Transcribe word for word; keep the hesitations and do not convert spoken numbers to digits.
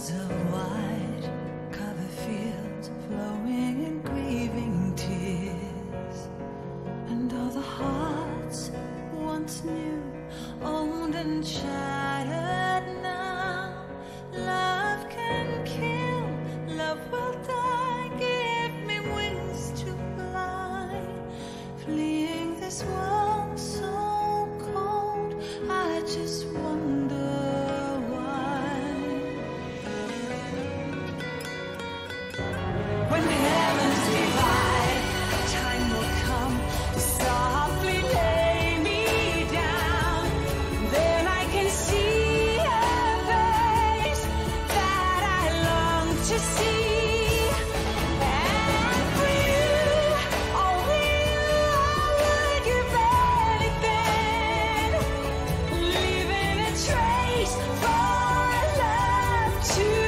Fields of white, cover fields flowing in grieving tears, and all the hearts once new, owned and shattered now. Love can kill, love will die. Give me wings to fly, fleeing this world so cold. I just wonder why. When heavens divide, time will come to softly lay me down. Then I can see a face that I long to see. And for you, oh you, I would give anything, leaving a trace for love to